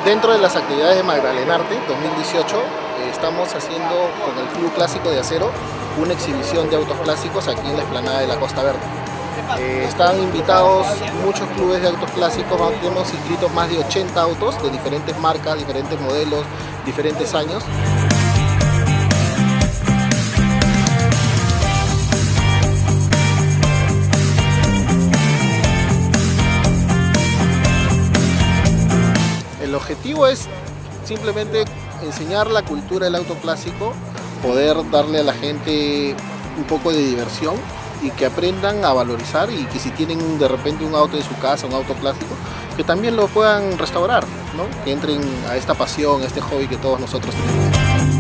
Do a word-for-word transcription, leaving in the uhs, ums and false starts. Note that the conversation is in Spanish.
Dentro de las actividades de Magdalenarte dos mil dieciocho eh, estamos haciendo con el Club Clásico de Acero una exhibición de autos clásicos aquí en la explanada de la Costa Verde. Eh, están invitados muchos clubes de autos clásicos, hemos inscrito más de ochenta autos de diferentes marcas, diferentes modelos, diferentes años. El objetivo es simplemente enseñar la cultura del auto clásico, poder darle a la gente un poco de diversión y que aprendan a valorizar, y que si tienen de repente un auto en su casa, un auto clásico, que también lo puedan restaurar, ¿no? Que entren a esta pasión, a este hobby que todos nosotros tenemos.